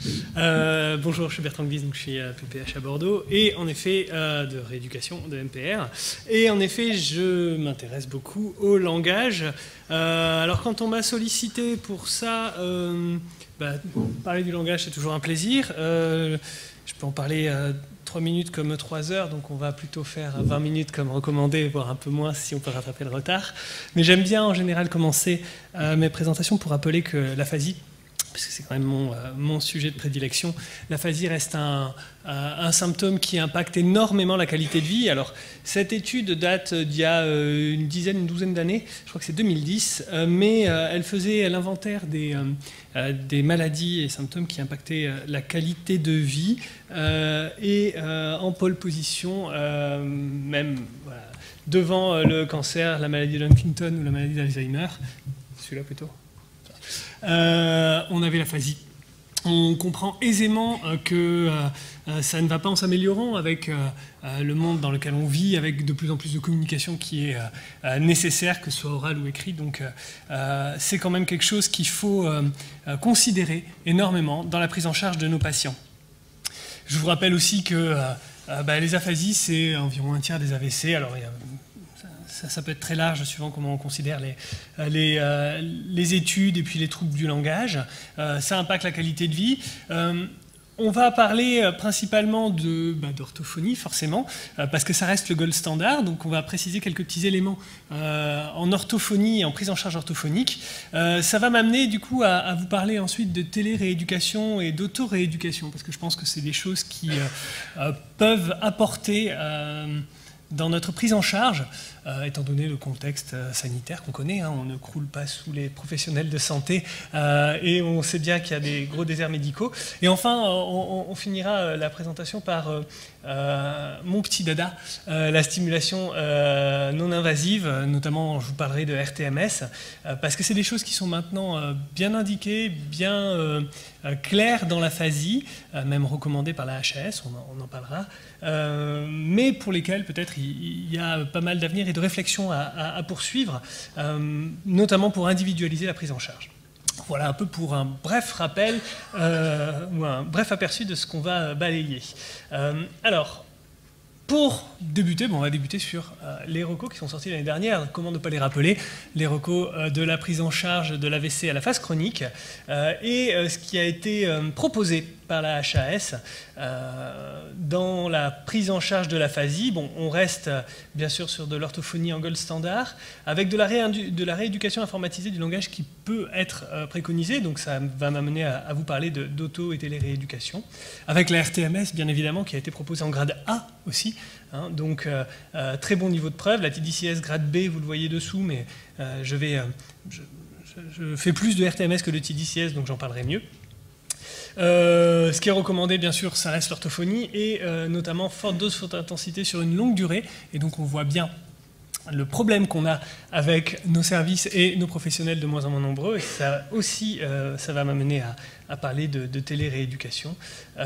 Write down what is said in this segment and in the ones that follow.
Bonjour, je suis Bertrand Gvis, donc je suis PPH à Bordeaux, et en effet, de rééducation de MPR. Et en effet, je m'intéresse beaucoup au langage. Alors, quand on m'a sollicité pour ça, parler du langage, c'est toujours un plaisir. Je peux en parler 3 minutes comme 3 heures, donc on va plutôt faire 20 minutes comme recommandé, voire un peu moins si on peut rattraper le retard. Mais j'aime bien en général commencer mes présentations pour rappeler que l'aphasie, parce que c'est quand même mon sujet de prédilection, l'aphasie reste un symptôme qui impacte énormément la qualité de vie. Alors, cette étude date d'il y a une douzaine d'années, je crois que c'est 2010, mais elle faisait l'inventaire des maladies et symptômes qui impactaient la qualité de vie, et en pole position, même voilà, devant le cancer, la maladie de Huntington ou la maladie d'Alzheimer, celui-là plutôt. On avait l'aphasie. On comprend aisément que ça ne va pas en s'améliorant avec le monde dans lequel on vit, avec de plus en plus de communication qui est nécessaire, que ce soit orale ou écrite. Donc c'est quand même quelque chose qu'il faut considérer énormément dans la prise en charge de nos patients. Je vous rappelle aussi que les aphasies, c'est environ un tiers des AVC. Alors, ça peut être très large suivant comment on considère les études et puis les troubles du langage. Ça impacte la qualité de vie. On va parler principalement d'orthophonie, forcément, parce que ça reste le gold standard. Donc on va préciser quelques petits éléments en orthophonie et en prise en charge orthophonique. Ça va m'amener du coup à vous parler ensuite de télé-rééducation et d'auto-rééducation, parce que je pense que c'est des choses qui peuvent apporter dans notre prise en charge, étant donné le contexte sanitaire qu'on connaît, hein, on ne croule pas sous les professionnels de santé et on sait bien qu'il y a des gros déserts médicaux. Et enfin, on finira la présentation par mon petit dada, la stimulation non invasive, notamment je vous parlerai de RTMS, parce que c'est des choses qui sont maintenant bien indiquées, bien claires dans l'aphasie, même recommandées par la HAS, on en parlera, mais pour lesquelles peut-être il y a pas mal d'avenir et de réflexion à poursuivre, notamment pour individualiser la prise en charge. Voilà un peu pour un bref rappel ou un bref aperçu de ce qu'on va balayer. Alors, pour débuter, on va débuter sur les recos qui sont sortis l'année dernière. Comment ne pas les rappeler? Les recos de la prise en charge de l'AVC à la phase chronique et ce qui a été proposé par la HAS dans la prise en charge de l'aphasie. Bon, on reste bien sûr sur de l'orthophonie en gold standard, avec de la rééducation informatisée du langage qui peut être préconisée. Donc ça va m'amener à vous parler d'auto et télé-rééducation, avec la RTMS bien évidemment qui a été proposée en grade A aussi. Hein, donc très bon niveau de preuve. La TDCS grade B, vous le voyez dessous, mais je fais plus de RTMS que de TDCS, donc j'en parlerai mieux. Ce qui est recommandé, bien sûr, ça reste l'orthophonie et notamment forte dose, forte intensité sur une longue durée. Et donc on voit bien le problème qu'on a avec nos services et nos professionnels de moins en moins nombreux. Et ça aussi, ça va m'amener à parler de télé-rééducation.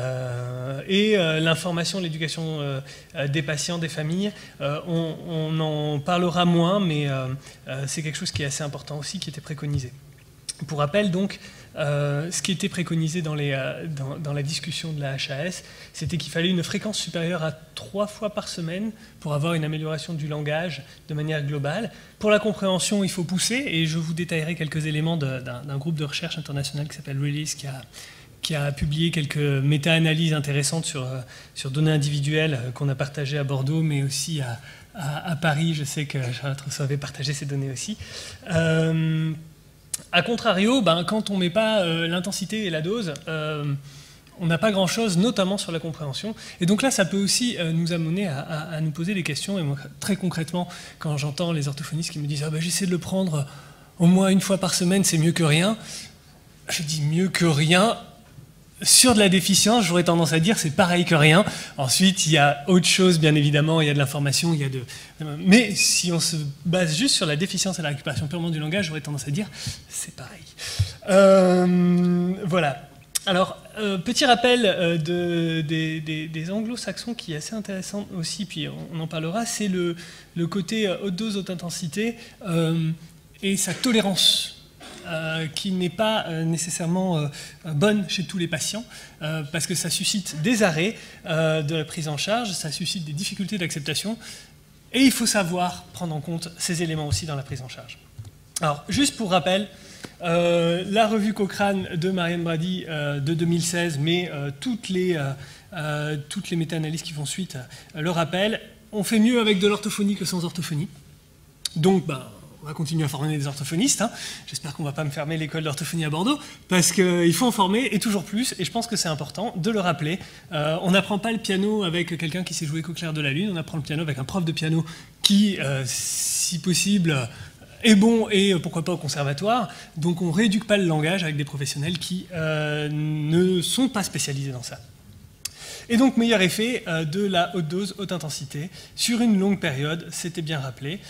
Et l'information, l'éducation des patients, des familles, on en parlera moins, mais c'est quelque chose qui est assez important aussi, qui était préconisé. Pour rappel, donc, ce qui était préconisé dans la discussion de la HAS, c'était qu'il fallait une fréquence supérieure à 3 fois par semaine pour avoir une amélioration du langage de manière globale. Pour la compréhension, il faut pousser, et je vous détaillerai quelques éléments d'un groupe de recherche international qui s'appelle Release, qui a publié quelques méta-analyses intéressantes sur données individuelles qu'on a partagées à Bordeaux, mais aussi à Paris. Je sais que Charlotte Rousseau avait partagé ces données aussi. A contrario, quand on ne met pas l'intensité et la dose, on n'a pas grand-chose, notamment sur la compréhension. Et donc là, ça peut aussi nous amener à nous poser des questions. Et moi, très concrètement, quand j'entends les orthophonistes qui me disent « j'essaie de le prendre au moins 1 fois par semaine, c'est mieux que rien », je dis « mieux que rien ». Sur de la déficience, j'aurais tendance à dire c'est pareil que rien. Ensuite, il y a autre chose, bien évidemment, il y a de l'information, il y a mais si on se base juste sur la déficience et la récupération purement du langage, j'aurais tendance à dire c'est pareil. Voilà. Alors, petit rappel des anglo-saxons qui est assez intéressant aussi, puis on en parlera, c'est le côté haute dose, haute intensité et sa tolérance qui n'est pas nécessairement bonne chez tous les patients, parce que ça suscite des arrêts de la prise en charge, ça suscite des difficultés d'acceptation, et il faut savoir prendre en compte ces éléments aussi dans la prise en charge. Alors, juste pour rappel, la revue Cochrane de Marianne Brady de 2016, mais toutes les méta-analyses qui font suite le rappellent, on fait mieux avec de l'orthophonie que sans orthophonie. Donc, on va continuer à former des orthophonistes. Hein. J'espère qu'on ne va pas me fermer l'école d'orthophonie à Bordeaux, parce qu'il faut en former, et toujours plus, et je pense que c'est important de le rappeler. On n'apprend pas le piano avec quelqu'un qui sait jouer qu'au clair de la lune, on apprend le piano avec un prof de piano qui, si possible, est bon, et pourquoi pas au conservatoire. Donc on ne rééduque pas le langage avec des professionnels qui ne sont pas spécialisés dans ça. Et donc, meilleur effet de la haute dose, haute intensité, sur une longue période, c'était bien rappelé.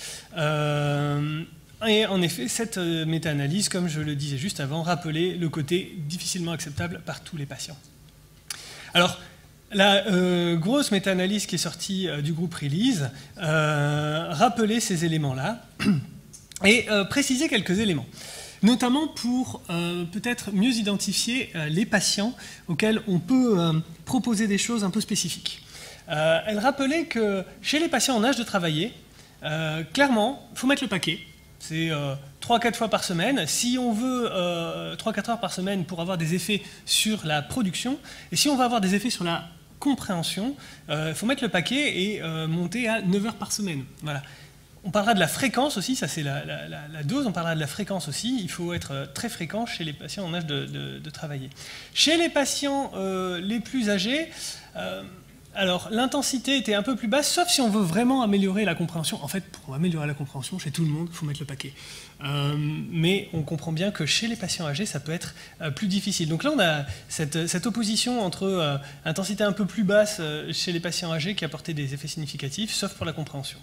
Et en effet, cette méta-analyse, comme je le disais juste avant, rappelait le côté difficilement acceptable par tous les patients. Alors, la grosse méta-analyse qui est sortie du groupe Release rappelait ces éléments-là et précisait quelques éléments. Notamment pour peut-être mieux identifier les patients auxquels on peut proposer des choses un peu spécifiques. Elle rappelait que chez les patients en âge de travailler, clairement, il faut mettre le paquet. C'est 3-4 fois par semaine. Si on veut 3-4 heures par semaine pour avoir des effets sur la production, et si on veut avoir des effets sur la compréhension, il faut mettre le paquet et monter à 9 heures par semaine. Voilà. On parlera de la fréquence aussi, ça c'est la dose, on parlera de la fréquence aussi, il faut être très fréquent chez les patients en âge de travailler. Chez les patients les plus âgés, alors l'intensité était un peu plus basse, sauf si on veut vraiment améliorer la compréhension. En fait, pour améliorer la compréhension, chez tout le monde, il faut mettre le paquet. Mais on comprend bien que chez les patients âgés, ça peut être plus difficile. Donc là, on a cette opposition entre intensité un peu plus basse chez les patients âgés qui apportait des effets significatifs, sauf pour la compréhension.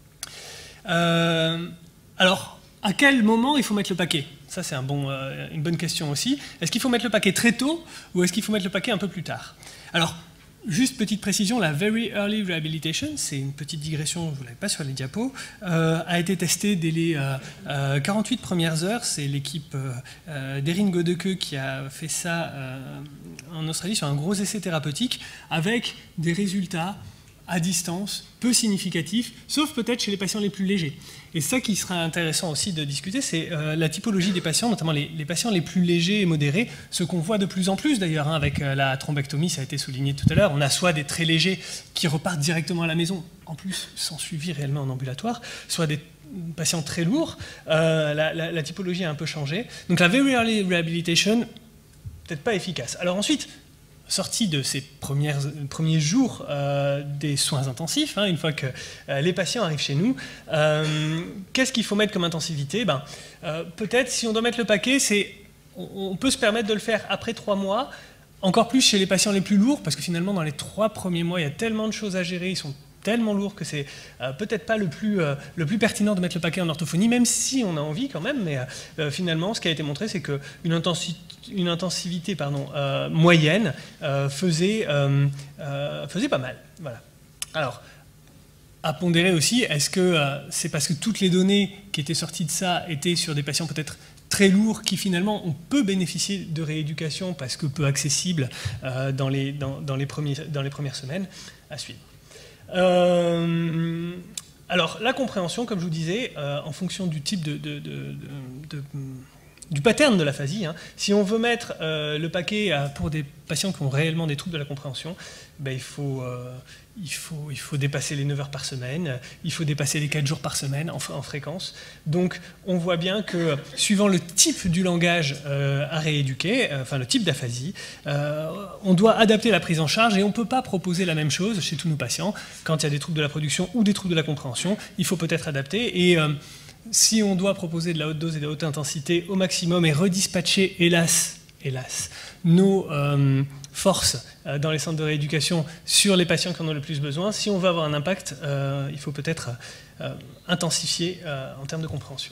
Alors, à quel moment il faut mettre le paquet? Ça, c'est une bonne question aussi. Est-ce qu'il faut mettre le paquet très tôt ou est-ce qu'il faut mettre le paquet un peu plus tard? Alors, juste petite précision, la Very Early Rehabilitation, c'est une petite digression, je ne l'avais pas sur les diapos, a été testée dès les 48 premières heures. C'est l'équipe d'Erin Godeke qui a fait ça en Australie sur un gros essai thérapeutique avec des résultats à distance, peu significatif, sauf peut-être chez les patients les plus légers. Et ça qui sera intéressant aussi de discuter, c'est la typologie des patients, notamment les patients les plus légers et modérés, ce qu'on voit de plus en plus d'ailleurs, hein, avec la thrombectomie, ça a été souligné tout à l'heure, on a soit des très légers qui repartent directement à la maison, en plus sans suivi réellement en ambulatoire, soit des patients très lourds, la typologie a un peu changé. Donc la Very Early Rehabilitation, peut-être pas efficace. Alors ensuite, sortie de ces premiers jours des soins intensifs, hein, une fois que les patients arrivent chez nous, qu'est-ce qu'il faut mettre comme intensivité? Peut-être, si on doit mettre le paquet, on peut se permettre de le faire après 3 mois, encore plus chez les patients les plus lourds, parce que finalement, dans les 3 premiers mois, il y a tellement de choses à gérer, ils sont tellement lourds que c'est peut-être pas le plus pertinent de mettre le paquet en orthophonie, même si on a envie quand même, mais finalement, ce qui a été montré, c'est qu'une intensivité moyenne faisait pas mal. Voilà. Alors, à pondérer aussi, est-ce que c'est parce que toutes les données qui étaient sorties de ça étaient sur des patients peut-être très lourds qui finalement on peut bénéficier de rééducation parce que peu accessible dans les premières semaines? À suivre. Alors, la compréhension, comme je vous disais, en fonction du type du pattern de l'aphasie, hein, si on veut mettre le paquet pour des patients qui ont réellement des troubles de la compréhension, il faut dépasser les 9 heures par semaine, il faut dépasser les 4 jours par semaine en fréquence. Donc on voit bien que suivant le type du langage à rééduquer, enfin le type d'aphasie, on doit adapter la prise en charge et on ne peut pas proposer la même chose chez tous nos patients. Quand il y a des troubles de la production ou des troubles de la compréhension, il faut peut-être adapter. Et si on doit proposer de la haute dose et de la haute intensité au maximum et redispatcher, hélas, nos forces dans les centres de rééducation sur les patients qui en ont le plus besoin, si on veut avoir un impact, il faut peut-être intensifier en termes de compréhension.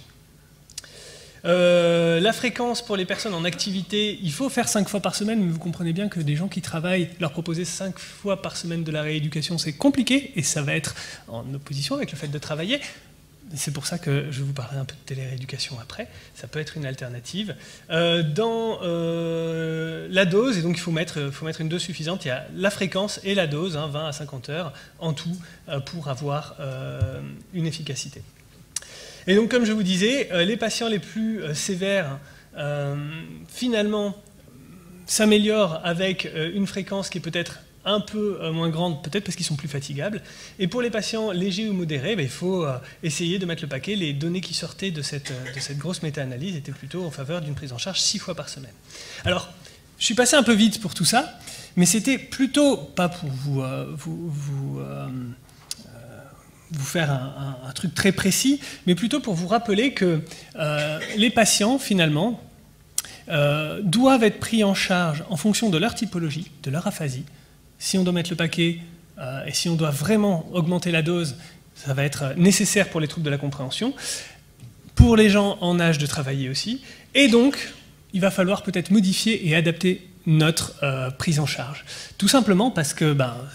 La fréquence pour les personnes en activité, il faut faire 5 fois par semaine, mais vous comprenez bien que des gens qui travaillent, leur proposer 5 fois par semaine de la rééducation, c'est compliqué, et ça va être en opposition avec le fait de travailler. C'est pour ça que je vous parlerai un peu de télérééducation après. Ça peut être une alternative. Dans la dose, et donc il faut mettre une dose suffisante, il y a la fréquence et la dose, 20 à 50 heures en tout, pour avoir une efficacité. Et donc, comme je vous disais, les patients les plus sévères, finalement, s'améliorent avec une fréquence qui est peut-être un peu moins grande, peut-être parce qu'ils sont plus fatigables. Et pour les patients légers ou modérés, il faut essayer de mettre le paquet. Les données qui sortaient de cette grosse méta-analyse étaient plutôt en faveur d'une prise en charge 6 fois par semaine. Alors, je suis passé un peu vite pour tout ça, mais c'était plutôt, pas pour vous faire un truc très précis, mais plutôt pour vous rappeler que les patients, finalement, doivent être pris en charge en fonction de leur typologie, de leur aphasie. Si on doit mettre le paquet et si on doit vraiment augmenter la dose, ça va être nécessaire pour les troubles de la compréhension, pour les gens en âge de travailler aussi, et donc il va falloir peut-être modifier et adapter notre prise en charge. Tout simplement parce que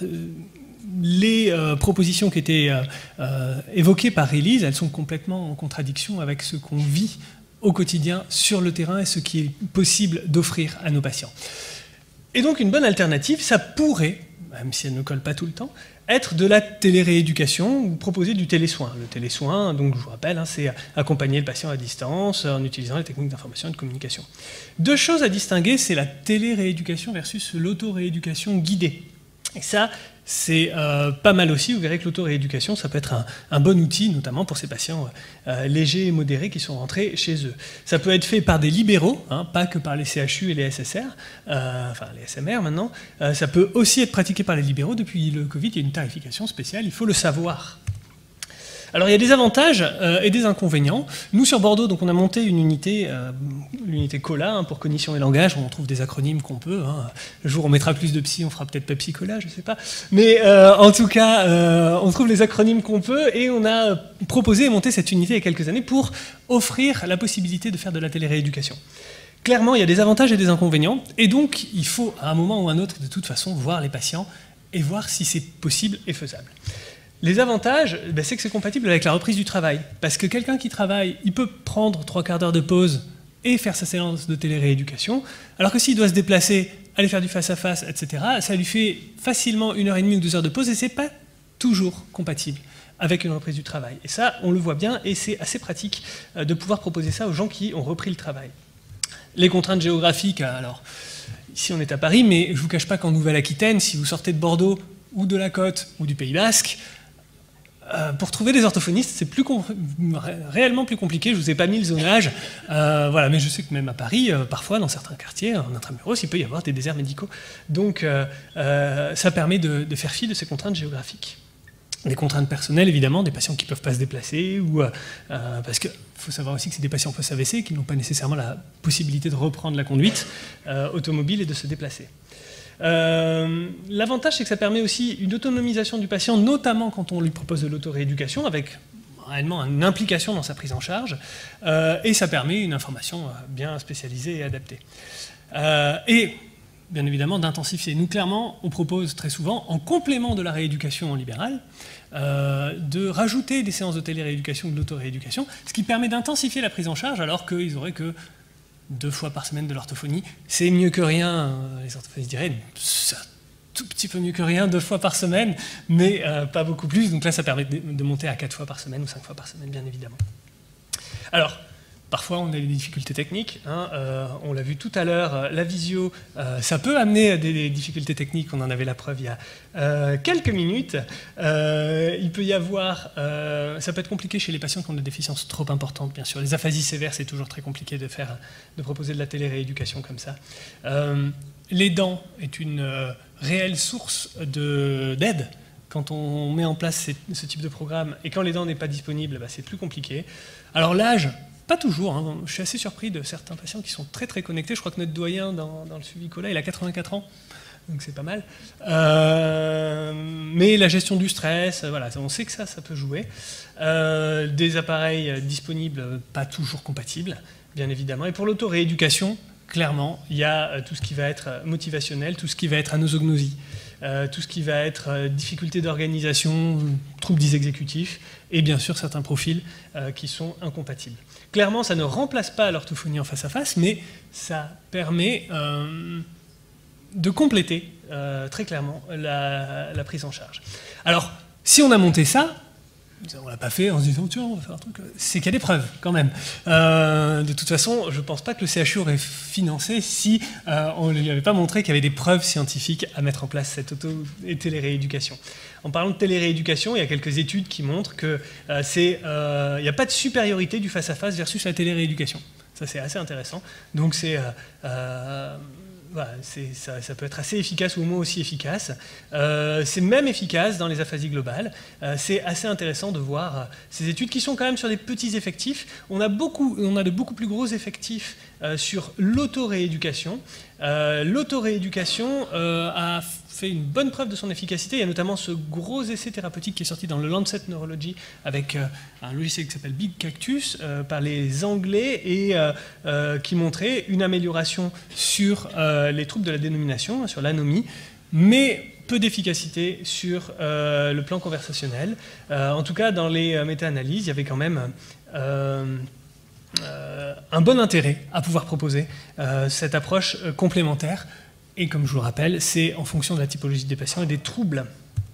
les propositions qui étaient évoquées par Elise, elles sont complètement en contradiction avec ce qu'on vit au quotidien sur le terrain et ce qui est possible d'offrir à nos patients. Et donc une bonne alternative, ça pourrait, même si elle ne colle pas tout le temps, être de la télérééducation ou proposer du télésoin. Le télésoin, donc je vous rappelle, c'est accompagner le patient à distance en utilisant les techniques d'information et de communication. Deux choses à distinguer, c'est la télérééducation versus l'autorééducation guidée. Et ça, c'est pas mal aussi. Vous verrez que l'autorééducation, ça peut être un bon outil, notamment pour ces patients légers et modérés qui sont rentrés chez eux. Ça peut être fait par des libéraux, pas que par les CHU et les SSR, enfin les SMR maintenant. Ça peut aussi être pratiqué par les libéraux. Depuis le Covid, il y a une tarification spéciale, il faut le savoir. Alors il y a des avantages et des inconvénients. Nous sur Bordeaux, donc, on a monté une unité, l'unité COLA, pour cognition et langage. On trouve des acronymes qu'on peut. Le jour où on mettra plus de psy, on fera peut-être Pepsi Cola, je ne sais pas. Mais en tout cas, on trouve les acronymes qu'on peut et on a proposé et monté cette unité il y a quelques années pour offrir la possibilité de faire de la télérééducation. Clairement, il y a des avantages et des inconvénients. Et donc, il faut à un moment ou à un autre, de toute façon, voir les patients et voir si c'est possible et faisable. Les avantages, c'est que c'est compatible avec la reprise du travail. Parce que quelqu'un qui travaille, il peut prendre 3/4 d'heure de pause et faire sa séance de télérééducation, alors que s'il doit se déplacer, aller faire du face-à-face, etc., ça lui fait facilement 1h30 ou 2 heures de pause et c'est pas toujours compatible avec une reprise du travail. Et ça, on le voit bien et c'est assez pratique de pouvoir proposer ça aux gens qui ont repris le travail. Les contraintes géographiques, alors, ici on est à Paris, mais je ne vous cache pas qu'en Nouvelle-Aquitaine, si vous sortez de Bordeaux ou de la Côte ou du Pays Basque, pour trouver des orthophonistes, c'est réellement plus compliqué. Je ne vous ai pas mis le zonage, voilà, mais je sais que même à Paris, parfois, dans certains quartiers, en intramuros, il peut y avoir des déserts médicaux. Donc, ça permet de faire fi de ces contraintes géographiques. Les contraintes personnelles, évidemment, des patients qui ne peuvent pas se déplacer, ou, parce qu'il faut savoir aussi que c'est des patients post-AVC qui n'ont pas nécessairement la possibilité de reprendre la conduite automobile et de se déplacer. L'avantage, c'est que ça permet aussi une autonomisation du patient, notamment quand on lui propose de l'autorééducation, avec réellement une implication dans sa prise en charge, et ça permet une information bien spécialisée et adaptée. Et bien évidemment d'intensifier. Nous, clairement, on propose très souvent, en complément de la rééducation en libéral, de rajouter des séances de télérééducation ou de l'autorééducation, ce qui permet d'intensifier la prise en charge, alors qu'ils n'auraient que 2 fois par semaine de l'orthophonie. C'est mieux que rien, les orthophonistes diraient, c'est un tout petit peu mieux que rien, 2 fois par semaine, mais pas beaucoup plus. Donc là, ça permet de monter à 4 fois par semaine ou 5 fois par semaine, bien évidemment. Alors, parfois, on a des difficultés techniques. On l'a vu tout à l'heure, la visio, ça peut amener à des difficultés techniques. On en avait la preuve il y a quelques minutes. Il peut y avoir... ça peut être compliqué chez les patients qui ont des déficiences trop importantes, bien sûr. Les aphasies sévères, c'est toujours très compliqué de proposer de la télérééducation comme ça. Les dents est une réelle source d'aide. Quand on met en place ce type de programme, et quand les dents n'est pas disponible, c'est plus compliqué. Alors l'âge... Pas toujours, je suis assez surpris de certains patients qui sont très très connectés. Je crois que notre doyen dans le suivi COLA, il a 84 ans, donc c'est pas mal. Mais la gestion du stress, voilà, on sait que ça peut jouer. Des appareils disponibles, pas toujours compatibles, bien évidemment. Et pour l'autorééducation, clairement, il y a tout ce qui va être motivationnel, tout ce qui va être anosognosie. tout ce qui va être difficulté d'organisation, troubles dits exécutifs, et bien sûr certains profils qui sont incompatibles. Clairement, ça ne remplace pas l'orthophonie en face-à-face, mais ça permet de compléter très clairement la prise en charge. Alors, si on a monté ça, on ne l'a pas fait en se disant tiens, on va faire un truc. C'est qu'il y a des preuves quand même. De toute façon, je ne pense pas que le CHU aurait financé si on ne lui avait pas montré qu'il y avait des preuves scientifiques à mettre en place cette auto- et télérééducation. En parlant de télérééducation, il y a quelques études qui montrent qu'il n'y a pas de supériorité du face-à-face versus la télérééducation. Ça, c'est assez intéressant. Donc, voilà, ça peut être assez efficace ou au moins aussi efficace. C'est même efficace dans les aphasies globales. C'est assez intéressant de voir ces études qui sont quand même sur des petits effectifs. On a de beaucoup plus gros effectifs sur l'autorééducation. L'autorééducation a fait une bonne preuve de son efficacité. Il y a notamment ce gros essai thérapeutique qui est sorti dans le Lancet Neurology avec un logiciel qui s'appelle Big Cactus par les Anglais et qui montrait une amélioration sur les troubles de la dénomination, sur l'anomie, mais peu d'efficacité sur le plan conversationnel. En tout cas, dans les méta-analyses, il y avait quand même un bon intérêt à pouvoir proposer cette approche complémentaire. Et comme je vous le rappelle, c'est en fonction de la typologie des patients et des troubles.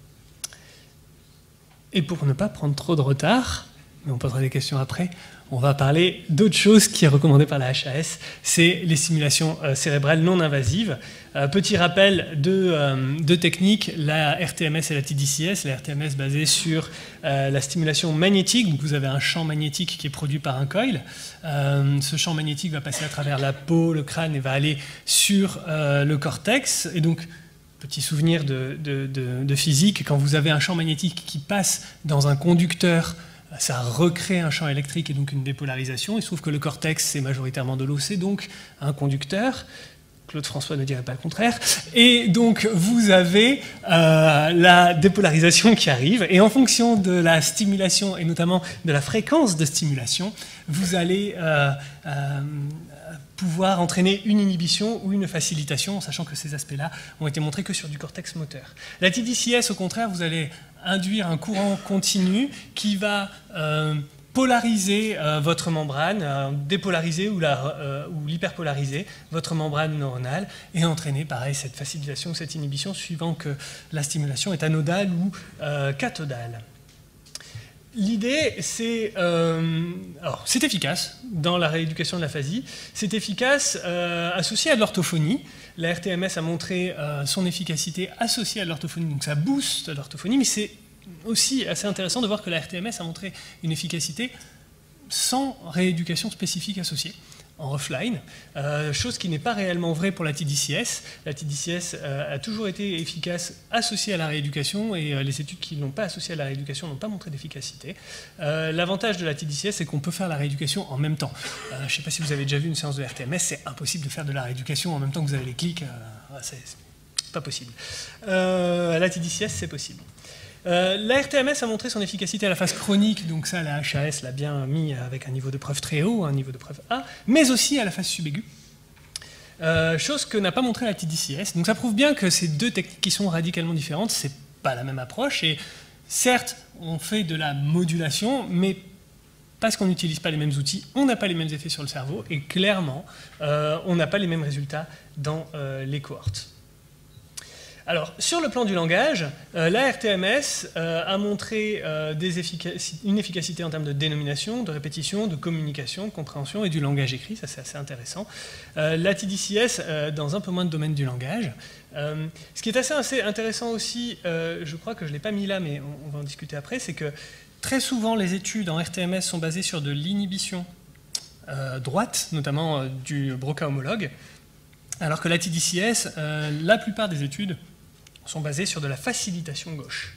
Et pour ne pas prendre trop de retard, mais on posera des questions après, on va parler d'autre chose qui est recommandée par la HAS, c'est les stimulations cérébrales non invasives. Petit rappel de techniques, la RTMS et la TDCS. La RTMS basée sur la stimulation magnétique, donc vous avez un champ magnétique qui est produit par un coil. Ce champ magnétique va passer à travers la peau, le crâne et va aller sur le cortex. Et donc, petit souvenir de physique, quand vous avez un champ magnétique qui passe dans un conducteur, ça recrée un champ électrique et donc une dépolarisation. Il se trouve que le cortex, c'est majoritairement de l'eau, c'est donc un conducteur. Claude François ne dirait pas le contraire. Et donc, vous avez la dépolarisation qui arrive. Et en fonction de la stimulation, et notamment de la fréquence de stimulation, vous allez pouvoir entraîner une inhibition ou une facilitation, en sachant que ces aspects-là ont été montrés que sur du cortex moteur. La TDCS, au contraire, vous allez induire un courant continu qui va polariser votre membrane, dépolariser ou l'hyperpolariser, votre membrane neuronale, et entraîner, pareil, cette facilitation ou cette inhibition suivant que la stimulation est anodale ou cathodale. L'idée, c'est efficace dans la rééducation de l'aphasie, c'est efficace associé à de l'orthophonie. La RTMS a montré son efficacité associée à de l'orthophonie, donc ça booste l'orthophonie, mais c'est aussi assez intéressant de voir que la RTMS a montré une efficacité sans rééducation spécifique associée, en offline, chose qui n'est pas réellement vraie pour la TDCS. La TDCS a toujours été efficace associée à la rééducation et les études qui ne l'ont pas associée à la rééducation n'ont pas montré d'efficacité. L'avantage de la TDCS, c'est qu'on peut faire la rééducation en même temps. Je ne sais pas si vous avez déjà vu une séance de RTMS, c'est impossible de faire de la rééducation en même temps que vous avez les clics, c'est pas possible. La TDCS, c'est possible. La RTMS a montré son efficacité à la phase chronique, donc ça la HAS l'a bien mis avec un niveau de preuve très haut, un niveau de preuve A, mais aussi à la phase subaiguë, chose que n'a pas montré la TDCS. Donc ça prouve bien que ces deux techniques qui sont radicalement différentes, c'est pas la même approche, et certes on fait de la modulation, mais parce qu'on n'utilise pas les mêmes outils, on n'a pas les mêmes effets sur le cerveau, et clairement on n'a pas les mêmes résultats dans les cohortes. Alors, sur le plan du langage, la RTMS a montré une efficacité en termes de dénomination, de répétition, de communication, de compréhension et du langage écrit, ça c'est assez intéressant. La TDCS dans un peu moins de domaine du langage. Ce qui est assez intéressant aussi, je crois que je ne l'ai pas mis là, mais on va en discuter après, c'est que très souvent les études en RTMS sont basées sur de l'inhibition droite, notamment du Broca homologue, alors que la TDCS, la plupart des études sont basés sur de la facilitation gauche.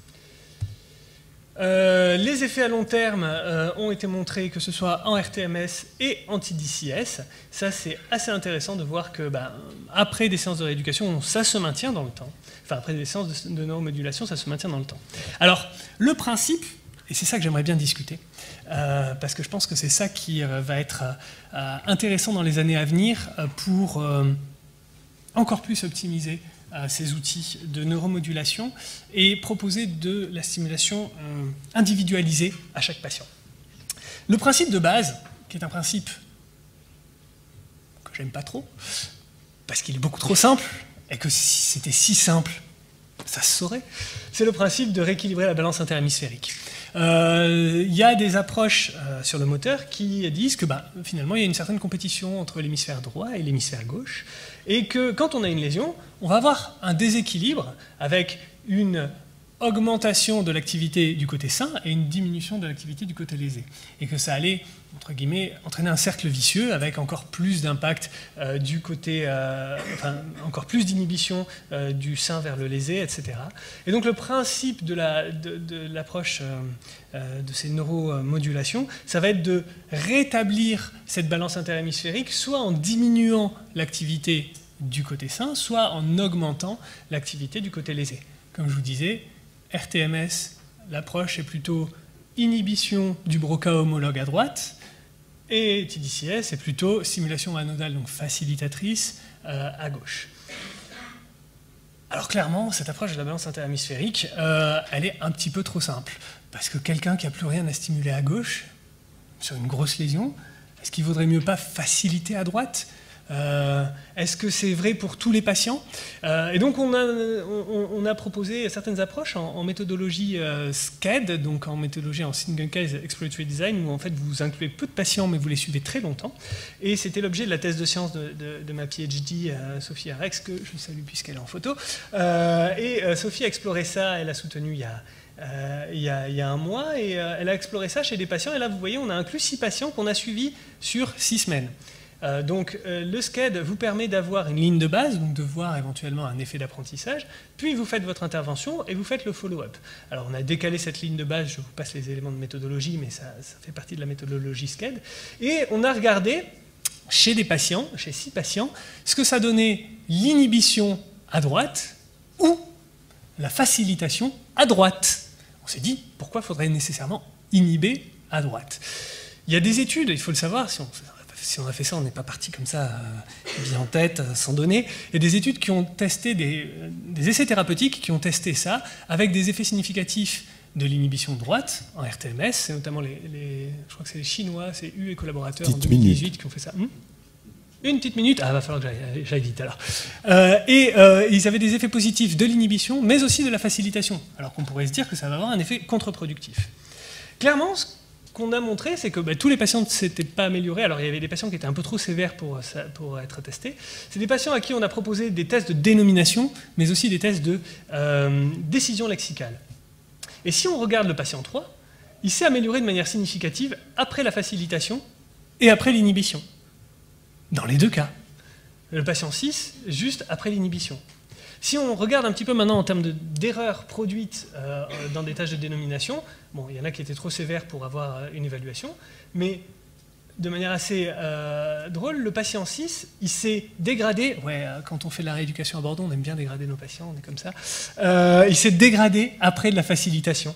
Les effets à long terme ont été montrés, que ce soit en RTMS et en TDCS. Ça, c'est assez intéressant de voir que après des séances de rééducation, ça se maintient dans le temps. Enfin, après des séances de neuromodulation, ça se maintient dans le temps. Alors, le principe, et c'est ça que j'aimerais bien discuter, parce que je pense que c'est ça qui va être intéressant dans les années à venir pour encore plus optimiser ces outils de neuromodulation et proposer de la stimulation individualisée à chaque patient. Le principe de base, qui est un principe que j'aime pas trop, parce qu'il est beaucoup trop simple, et que si c'était si simple, ça se saurait, c'est le principe de rééquilibrer la balance interhémisphérique. Il y a des approches sur le moteur qui disent que finalement il y a une certaine compétition entre l'hémisphère droit et l'hémisphère gauche, et que quand on a une lésion, on va avoir un déséquilibre avec une augmentation de l'activité du côté sain et une diminution de l'activité du côté lésé. Et que ça allait, entre guillemets, entraîner un cercle vicieux avec encore plus d'impact du côté, encore plus d'inhibition du sain vers le lésé, etc. Et donc le principe de l'approche de ces neuromodulations, ça va être de rétablir cette balance interhémisphérique, soit en diminuant l'activité du côté sain, soit en augmentant l'activité du côté lésé. Comme je vous disais, RTMS, l'approche est plutôt inhibition du Broca homologue à droite, et TDCS est plutôt stimulation anodale, donc facilitatrice, à gauche. Alors clairement, cette approche de la balance interhémisphérique, elle est un petit peu trop simple, parce que quelqu'un qui n'a plus rien à stimuler à gauche, sur une grosse lésion, est-ce qu'il ne vaudrait mieux pas faciliter à droite ? Est-ce que c'est vrai pour tous les patients? Et donc on a proposé certaines approches en méthodologie SCED, donc en méthodologie en Single Case Exploratory Design, où en fait vous incluez peu de patients mais vous les suivez très longtemps. Et c'était l'objet de la thèse de science de ma PhD, Sophie Arex, que je salue puisqu'elle est en photo. Sophie a exploré ça, elle a soutenu il y a un mois, et elle a exploré ça chez des patients. Et là vous voyez, on a inclus 6 patients qu'on a suivis sur 6 semaines. Donc le SCED vous permet d'avoir une ligne de base, donc de voir éventuellement un effet d'apprentissage, puis vous faites votre intervention et vous faites le follow-up. Alors on a décalé cette ligne de base, je vous passe les éléments de méthodologie, mais ça fait partie de la méthodologie SCED. Et on a regardé chez des patients, chez 6 patients, ce que ça donnait l'inhibition à droite ou la facilitation à droite. On s'est dit, pourquoi faudrait nécessairement inhiber à droite? Il y a des études, il faut le savoir, si on a fait ça, on n'est pas parti comme ça, bien en tête, sans donner. Il y a des études qui ont testé, des essais thérapeutiques qui ont testé ça, avec des effets significatifs de l'inhibition de droite, en RTMS, c'est notamment je crois que c'est les Chinois, c'est U et collaborateurs en 2018 qui ont fait ça. Une petite minute, va falloir que j'aille vite alors. Ils avaient des effets positifs de l'inhibition, mais aussi de la facilitation, alors qu'on pourrait se dire que ça va avoir un effet contre-productif. Clairement, qu'on a montré, c'est que tous les patients ne s'étaient pas améliorés. Alors il y avait des patients qui étaient un peu trop sévères pour être testés. C'est des patients à qui on a proposé des tests de dénomination, mais aussi des tests de décision lexicale. Et si on regarde le patient 3, il s'est amélioré de manière significative après la facilitation et après l'inhibition. Dans les deux cas. Le patient 6, juste après l'inhibition. Si on regarde un petit peu maintenant en termes d'erreurs produites dans des tâches de dénomination, bon, il y en a qui étaient trop sévères pour avoir une évaluation, mais de manière assez drôle, le patient 6, il s'est dégradé. Ouais, quand on fait de la rééducation à Bordeaux, on aime bien dégrader nos patients, on est comme ça. Il s'est dégradé après de la facilitation,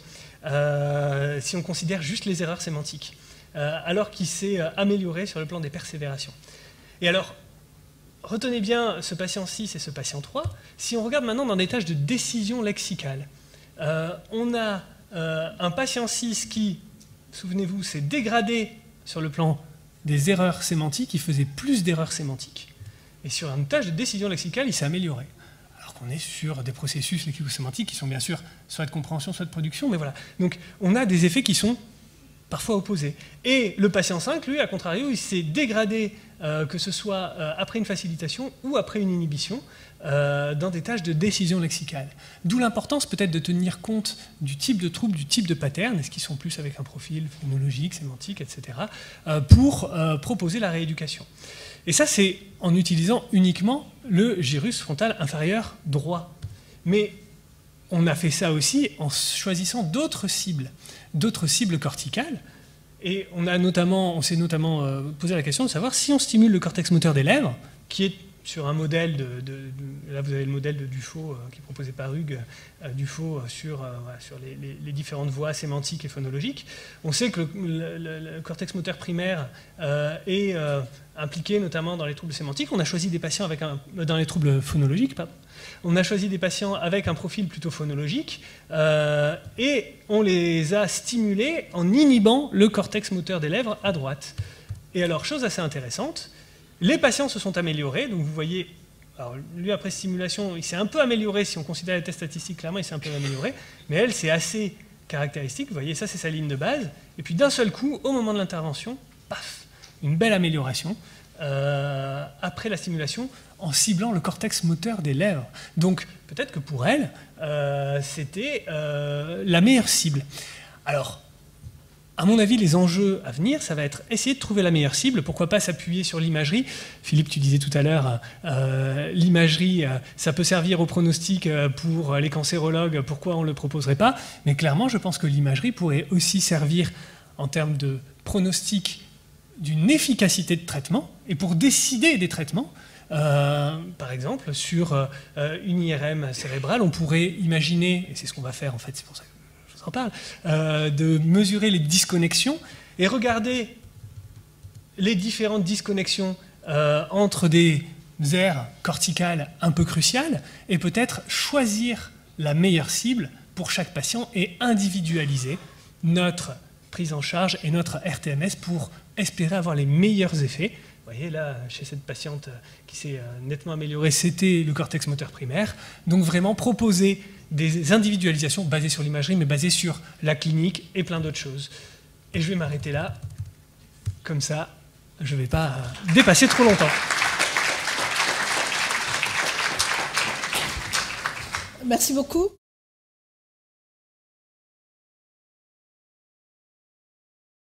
si on considère juste les erreurs sémantiques, alors qu'il s'est amélioré sur le plan des persévérations. Et alors, retenez bien ce patient 6 et ce patient 3. Si on regarde maintenant dans des tâches de décision lexicale, on a un patient 6 qui, souvenez-vous, s'est dégradé sur le plan des erreurs sémantiques, il faisait plus d'erreurs sémantiques. Et sur une tâche de décision lexicale, il s'est amélioré. Alors qu'on est sur des processus lexico-sémantiques qui sont bien sûr soit de compréhension, soit de production, mais voilà. Donc on a des effets qui sont parfois opposés. Et le patient 5, lui, à contrario, il s'est dégradé, que ce soit après une facilitation ou après une inhibition, dans des tâches de décision lexicale. D'où l'importance peut-être de tenir compte du type de trouble, du type de pattern, est-ce qu'ils sont plus avec un profil phonologique, sémantique, etc., pour proposer la rééducation. Et ça, c'est en utilisant uniquement le gyrus frontal inférieur droit. Mais on a fait ça aussi en choisissant d'autres cibles corticales. Et on s'est notamment posé la question de savoir si on stimule le cortex moteur des lèvres, qui est sur un modèle là vous avez le modèle de Dufaux qui est proposé par Hugues, Dufaux sur les différentes voies sémantiques et phonologiques. On sait que le cortex moteur primaire est impliqué notamment dans les troubles sémantiques. On a choisi des patients dans les troubles phonologiques, pardon. On a choisi des patients avec un profil plutôt phonologique et on les a stimulés en inhibant le cortex moteur des lèvres à droite. Et alors, chose assez intéressante, les patients se sont améliorés. Donc vous voyez, alors, lui après stimulation, il s'est un peu amélioré. Si on considère les tests statistiques, clairement, il s'est un peu amélioré. Mais elle, c'est assez caractéristique. Vous voyez, ça, c'est sa ligne de base. Et puis d'un seul coup, au moment de l'intervention, paf, une belle amélioration après la stimulation en ciblant le cortex moteur des lèvres. Donc peut-être que pour elle, c'était la meilleure cible. Alors, à mon avis, les enjeux à venir, ça va être essayer de trouver la meilleure cible. Pourquoi pas s'appuyer sur l'imagerie? Philippe, tu disais tout à l'heure, l'imagerie, ça peut servir au pronostic pour les cancérologues. Pourquoi on ne le proposerait pas? Mais clairement, je pense que l'imagerie pourrait aussi servir en termes de pronostic d'une efficacité de traitement et pour décider des traitements. Par exemple, sur une IRM cérébrale, on pourrait imaginer, et c'est ce qu'on va faire en fait, c'est pour ça que je vous en parle, de mesurer les disconnexions et regarder les différentes disconnexions entre des aires corticales un peu cruciales et peut-être choisir la meilleure cible pour chaque patient et individualiser notre prise en charge et notre RTMS pour espérer avoir les meilleurs effets. Vous voyez là, chez cette patiente qui s'est nettement améliorée, c'était le cortex moteur primaire. Donc vraiment proposer des individualisations basées sur l'imagerie, mais basées sur la clinique et plein d'autres choses. Et je vais m'arrêter là, comme ça, je ne vais pas dépasser trop longtemps. Merci beaucoup.